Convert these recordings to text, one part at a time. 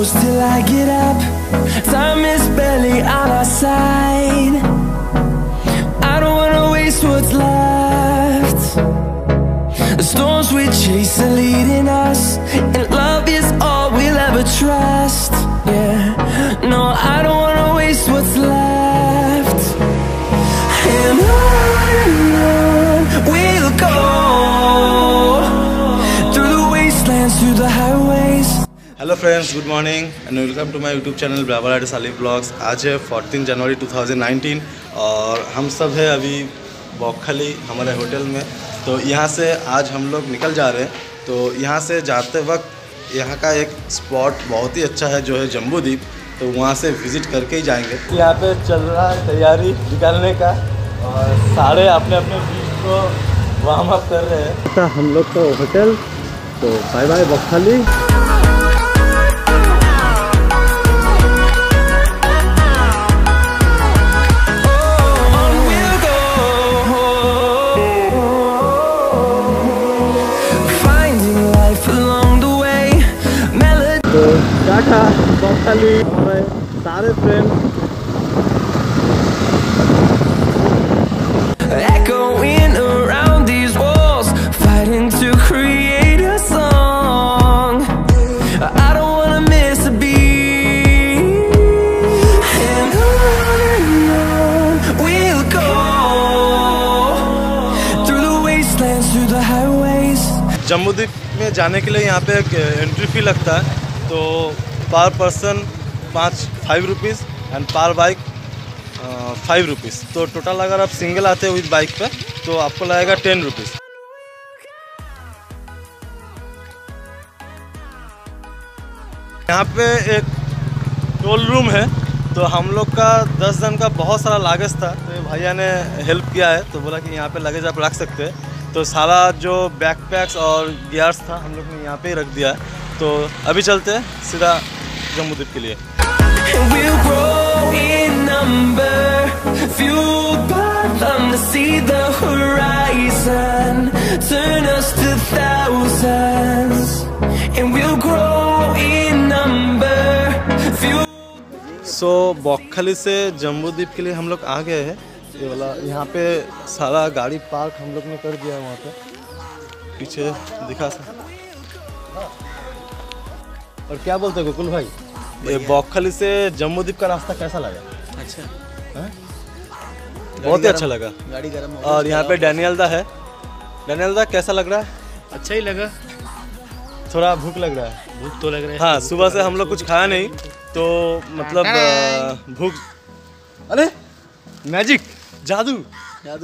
close till I get up. Time is barely on our side. I don't wanna waste what's left. The storms we chase are leading us, and love is all we'll ever trust. Yeah, no, I don't wanna waste what's left. And on we'll go, through the wastelands, through the highways. Hello friends, good morning and welcome to my YouTube channel Bakkhali blogs. आज है 14 जनवरी 2019 और हम सब है अभी बखली हमारे hotel में। तो यहाँ से आज हम लोग निकल जा रहे हैं। तो यहाँ से जाते वक्त यहाँ का एक स्पॉट बहुत ही अच्छा है जो है जम्बू द्वीप, तो वहाँ से विज़िट करके ही जाएंगे। यहाँ पे चल रहा है तैयारी निकलने का और सारे अपने अपने बीच को वार्म अप कर रहे हैं। हम लोग तो होटल, तो bye bye Bakkhali. Tata Bakkhali हमारे सारे friends. Echoing around these walls, fighting to create a song. I don't wanna miss a beat. And on we'll go, through the wastelands, through the highways. Jambu Dweep में जाने के लिए यहाँ पे एक एंट्री फी लगता है। तो per person 5 rupees and per bike 5 rupees. तो टोटल अगर आप सिंगल आते हो विद बाइक पे तो आपको लगेगा 10 रुपीज़। यहाँ पे एक टोल रूम है, तो हम लोग का 10 जन का बहुत सारा लागेज था, तो ये भैया ने हेल्प किया है। तो बोला कि यहाँ पे लगेज आप रख सकते हैं। तो सारा जो बैकपैक्स और गियर्स था हम लोग ने यहाँ पे ही रख दिया है। तो अभी चलते हैं सीधा जम्बू द्वीप के लिए। We'll grow in number, fueled by them to see the horizon, turn us to thousands. And we'll grow in number, fueled. सो बखली से जम्बू द्वीप के लिए हम लोग आ गए हैं। ये वाला यहाँ पे सारा गाड़ी पार्क हम लोग ने कर दिया है। वहाँ पे पीछे दिखा सकते। और क्या बोलते हैं गोकुल भाई, ये बखली से जम्बू द्वीप का रास्ता कैसा लगा? अच्छा है? बहुत ही अच्छा लगा। गाड़ी गर्म हो। और यहाँ पे डैनियल दा है। डैनियल दा कैसा लग रहा है? अच्छा ही लगा। थोड़ा भूख लग रहा है? भूख तो लग रहा है। हाँ, सुबह से हम लोग कुछ खाया नहीं, तो मतलब भूख। अरे मैजिक, जादू जादू।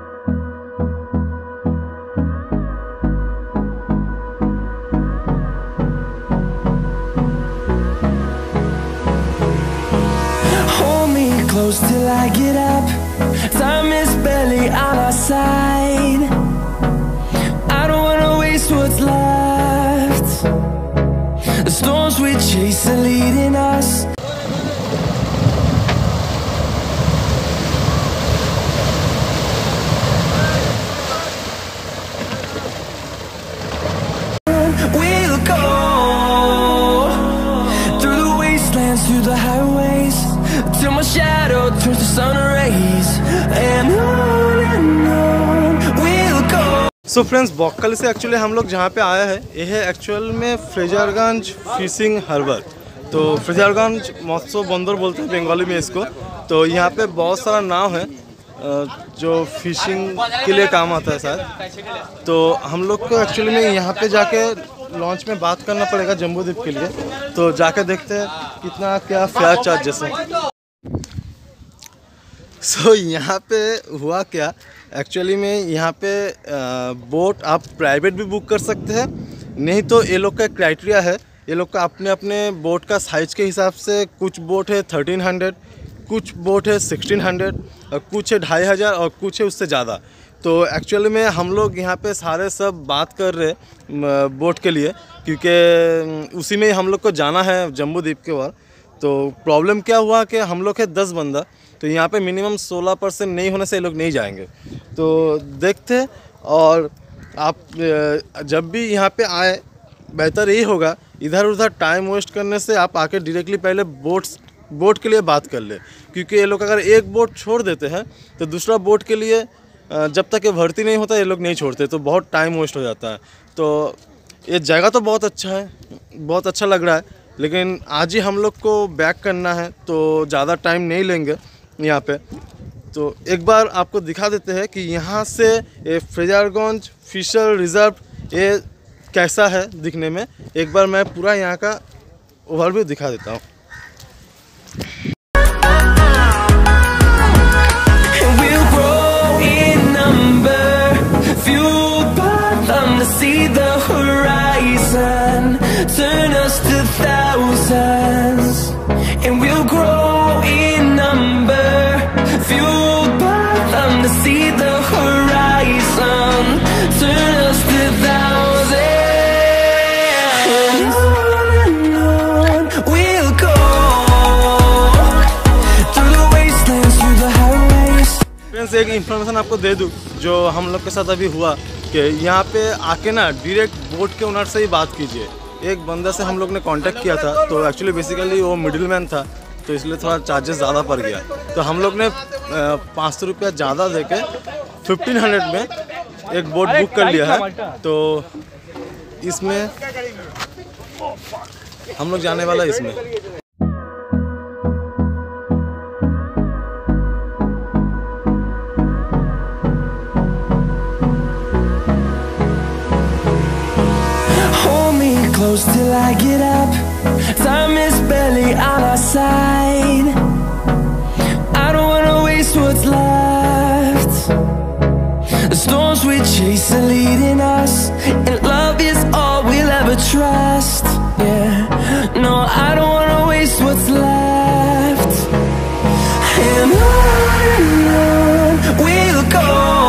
Close till I get up. Time is barely on our side. I don't wanna waste what's left. The storms we chase are leading us. We'll go, through the wastelands, through the highways, till my shadow turns to sun rays. And on we'll go. So friends, Bakkhali से actually हम लोग जहाँ पे आए हैं ये है actual में फ्रेजरगंज फिशिंग हार्बर। तो फ्रेजरगंज मत्स्य बंदर बोलते हैं बंगाली में इसको। तो यहाँ पे बहुत सारा नाव है जो फिशिंग के लिए काम आता है शायद। तो हम लोग को एक्चुअली में यहाँ पे जाके लॉन्च में बात करना पड़ेगा जम्बू द्वीप के लिए। तो जाके देखते हैं कितना क्या फेयर चार्जेस है। सो यहाँ पे हुआ क्या, एक्चुअली में यहाँ पे बोट आप प्राइवेट भी बुक कर सकते हैं, नहीं तो ये लोग का क्राइटेरिया है। ये लोग का अपने अपने बोट का साइज़ के हिसाब से कुछ बोट है 1300, कुछ बोट है 1600 और कुछ है 2500 और कुछ है उससे ज़्यादा। तो एक्चुअली में हम लोग यहाँ पे सारे सब बात कर रहे बोट के लिए, क्योंकि उसी में हम लोग को जाना है जम्बू द्वीप के बाद। तो प्रॉब्लम क्या हुआ कि हम लोग है 10 बंदा, तो यहाँ पे मिनिमम 16% नहीं होने से ये लोग नहीं जाएंगे। तो देखते, और आप जब भी यहाँ पे आए बेहतर यही होगा इधर उधर टाइम वेस्ट करने से आप आके डायरेक्टली पहले बोट के लिए बात कर ले, क्योंकि ये लोग अगर एक बोट छोड़ देते हैं तो दूसरा बोट के लिए जब तक ये भर्ती नहीं होता ये लोग नहीं छोड़ते, तो बहुत टाइम वेस्ट हो जाता है। तो ये जगह तो बहुत अच्छा है, बहुत अच्छा लग रहा है, लेकिन आज ही हम लोग को बैक करना है तो ज़्यादा टाइम नहीं लेंगे यहाँ पे। तो एक बार आपको दिखा देते हैं कि यहाँ से ये फ्रेजरगंज फिशर रिजर्व ये कैसा है दिखने में। एक बार मैं पूरा यहाँ का ओवरव्यू दिखा देता हूँ। See the horizon turn us to thousands, and we'll grow in number, fueled by them to see the horizon turn us to thousands, and on we'll go through the wastelands, through the highways. Friends, एक information आपको दे दूँ जो हम लोग के साथ अभी हुआ कि यहाँ पे आके ना डायरेक्ट बोट के ओनर से ही बात कीजिए। एक बंदा से हम लोग ने कांटेक्ट किया था, तो एक्चुअली बेसिकली वो मिडिलमैन था, तो इसलिए थोड़ा चार्जेस ज़्यादा पड़ गया। तो हम लोग ने 500 रुपया ज़्यादा दे के 1500 में एक बोट बुक कर लिया है। तो इसमें हम लोग जाने वाला है इसमें। Close till I get up, time is barely on our side. I don't wanna waste what's left. The storms we chase are leading us, and love is all we'll ever trust. Yeah, no, I don't wanna waste what's left. And on we'll go,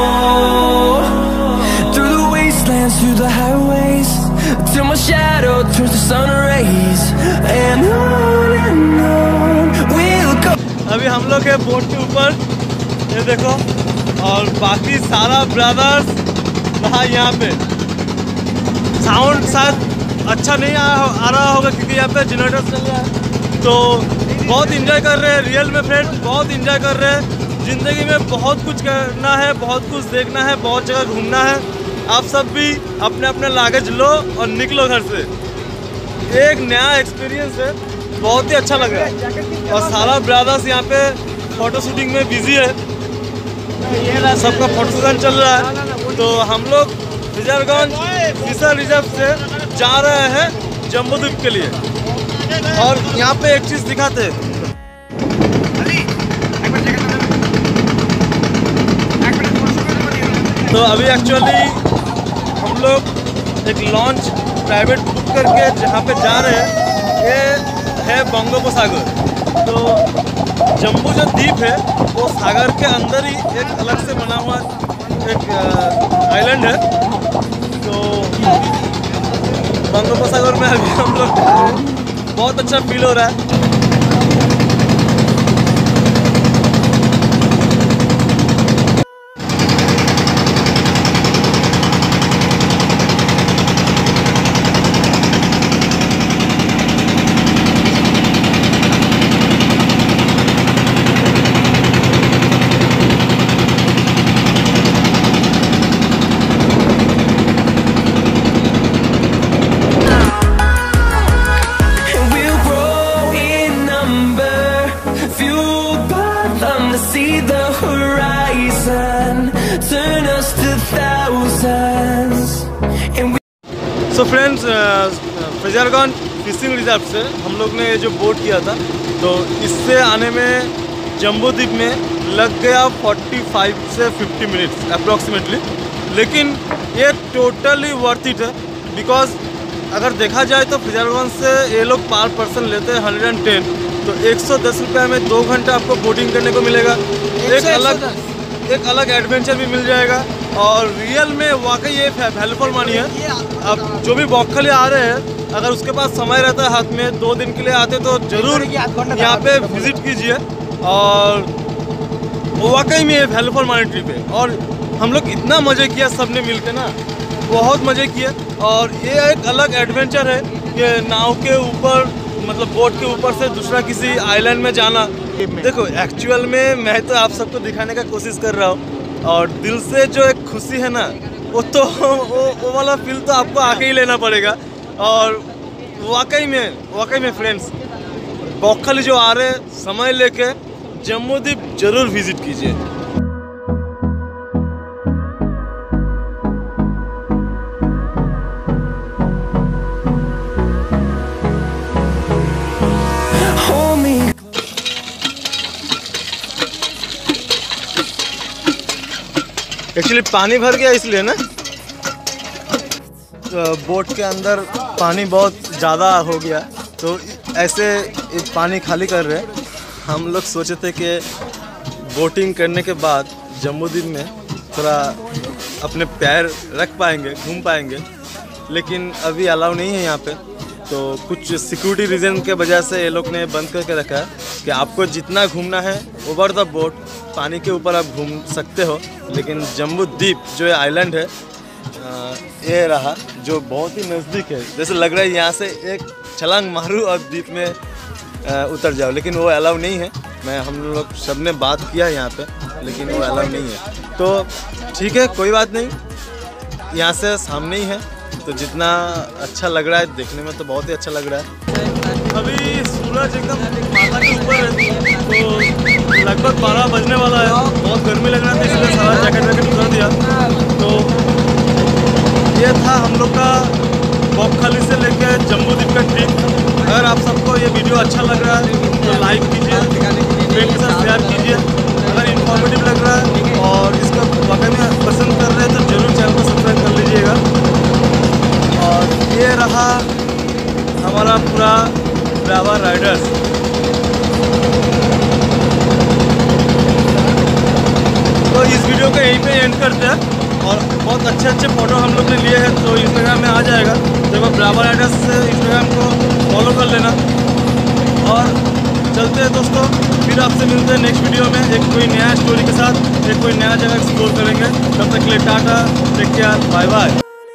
through the wastelands, through the highways, till my shadow turns to sun rays, and on we'll go. अभी हम लोग है boat के ऊपर, ये देखो, और बाकी सारा ब्रदर्स वहाँ यहाँ पे। साउंड शायद अच्छा नहीं आ रहा होगा क्योंकि यहाँ पे जनरेटर चल रहा है। तो बहुत इंजॉय कर रहे हैं, रियल में फ्रेंड बहुत इंजॉय कर रहे हैं। ज़िंदगी में बहुत कुछ करना है, बहुत कुछ देखना है, बहुत जगह घूमना है। आप सब भी अपने अपने लागेज लो और निकलो घर से। एक नया एक्सपीरियंस है, बहुत ही अच्छा लग रहा है। और सारा ब्रदर्स यहाँ पे फ़ोटो शूटिंग में बिजी है, सबका फोटो सेशन चल रहा है। तो हम लोग फ्रेजरगंज फिशर रिजर्व से जा रहे हैं जम्बू द्वीप के लिए। और यहाँ पे एक चीज़ दिखाते हैं, तो अभी एक्चुअली हम लोग एक लॉन्च प्राइवेट बुक करके जहाँ पे जा रहे हैं, ये है बंगोपसागर। तो जम्बू जो द्वीप है वो सागर के अंदर ही एक अलग से बना हुआ एक आइलैंड है। तो बंगोपसागर में अभी हम लोग बहुत अच्छा फील हो रहा है। See the horizon turn us to thousands, and we... So friends, Frasergunj fishing reserve से हम लोग ने ये जो बोट किया था, तो इससे आने में जम्बू द्वीप में लग गया 45 से 50 मिनट्स अप्रॉक्सीमेटली। लेकिन ये टोटली वर्थ इट है, बिकॉज अगर देखा जाए तो फ्रेजरगंज से ये लोग पर पर्सन लेते हैं 110, तो 110 रुपये में 2 घंटा आपको बोटिंग करने को मिलेगा। एक अलग एडवेंचर भी मिल जाएगा, और रियल में वाकई ये वैल्यूफुल मनी है। अब जो भी बख्खली आ रहे हैं, अगर उसके पास समय रहता है हाथ में, 2 दिन के लिए आते तो ज़रूर यहाँ पे विज़िट कीजिए। और वाकई में ये वैल्यूफुल मनी ट्रिप है, और हम लोग इतना मज़े किया सब ने मिल के ना, बहुत मज़े किए। और ये एक अलग एडवेंचर है कि नाव के ऊपर मतलब बोट के ऊपर से दूसरा किसी आइलैंड में जाना। देखो एक्चुअल में मैं तो आप सबको दिखाने का कोशिश कर रहा हूँ और दिल से जो एक खुशी है ना वो वाला फील तो आपको आके ही लेना पड़ेगा। और वाकई में फ्रेंड्स बक्खली जो आ रहे समय लेके जम्बू द्वीप जरूर विजिट कीजिए। एक्चुअली पानी भर गया इसलिए ना बोट के अंदर पानी बहुत ज़्यादा हो गया तो ऐसे पानी खाली कर रहे हैं। हम लोग सोचे थे कि बोटिंग करने के बाद जम्बू द्वीप में थोड़ा अपने पैर रख पाएंगे, घूम पाएंगे, लेकिन अभी अलाउ नहीं है यहाँ पे। तो कुछ सिक्योरिटी रीज़न के वजह से ये लोग ने बंद करके रखा है कि आपको जितना घूमना है ओवर द बोट पानी के ऊपर आप घूम सकते हो, लेकिन जम्बू द्वीप जो आइलैंड है ये रहा जो बहुत ही नज़दीक है। जैसे लग रहा है यहाँ से एक छलांग मारूं और द्वीप में उतर जाओ, लेकिन वो अलाउ नहीं है। हम लोग सब ने बात किया यहाँ पे, लेकिन वो अलाउ नहीं है। तो ठीक है, कोई बात नहीं, यहाँ से सामने ही है तो जितना अच्छा लग रहा है देखने में तो बहुत ही अच्छा लग रहा है। अभी सूरज एकदम माथा के ऊपर है तो लगभग 12 बजने वाला है। बहुत गर्मी लग रहा था इसलिए सारा जैकेट उतार दिया। तो ये था हम लोग का बक्खली से लेकर जम्बू द्वीप का ट्रिप। अगर आप सबको ये वीडियो अच्छा लग रहा है तो लाइक कीजिए, फ्रेंड के साथ शेयर कीजिए। अगर इन्फॉर्मेटिव लग रहा है और इसको वाकई में पसंद कर रहे हैं तो जरूर चैनल को सब्सक्राइब कर लीजिएगा। और ये रहा हमारा पूरा ड्राइवर राइडर्स। तो इस वीडियो को यहीं पे एंड करते हैं और बहुत अच्छे फ़ोटो हम लोग ने लिए हैं तो इंस्टाग्राम में आ जाएगा। जब आप ड्राइवर राइडर्स से इंस्टाग्राम को फॉलो कर लेना। और चलते हैं दोस्तों, फिर आपसे मिलते हैं नेक्स्ट वीडियो में एक कोई नया स्टोरी के साथ, एक कोई नया जगह एक्सप्लोर करेंगे। तब तक के लिए tata, take care, bye bye.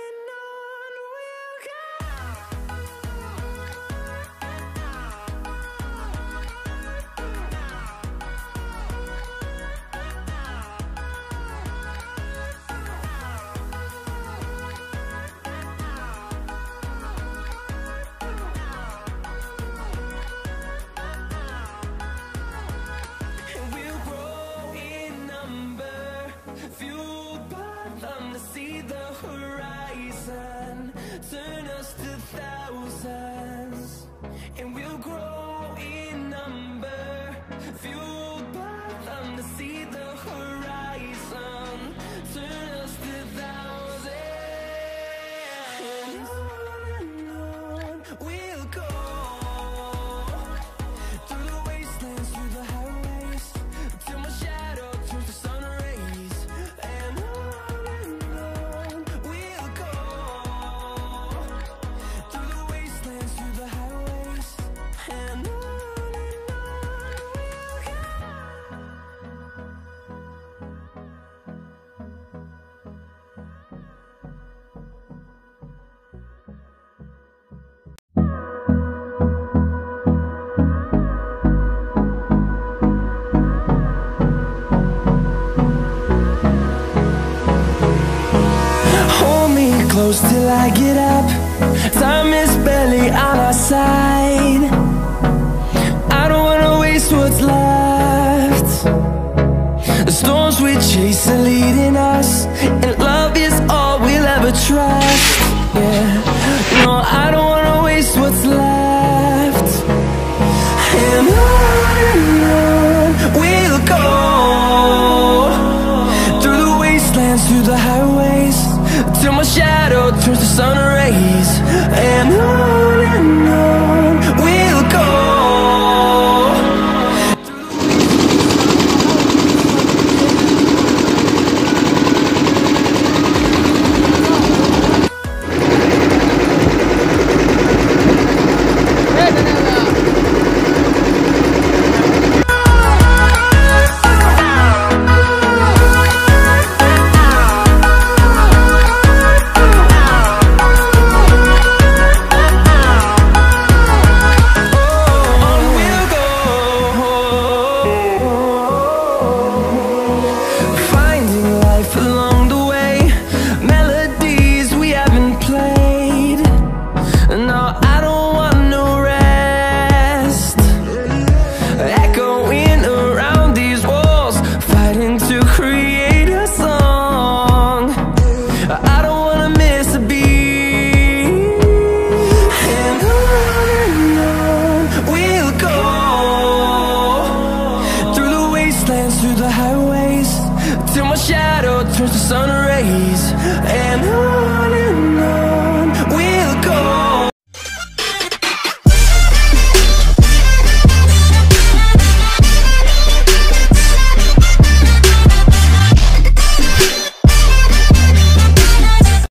Turn us to thousands, and we'll grow in number, fueled by them to see the horizon. Turn us to thousands, and on we'll go, through the wastelands, through the highways, till my shadow turns to sun rays. And on we'll go, through the wastelands, through the highways, and on we'll go. Hold me close till I get up. Time is barely on our side. I don't wanna waste what's left. The storms we chase are leading us, and love is all we'll ever trust. Yeah, no, I don't wanna waste what's left. And on we'll go, through the wastelands, through the highways, till my shadow turns to sun rays. And on we'll go. wastelands through the highways, till my shadow turns to sun rays. And on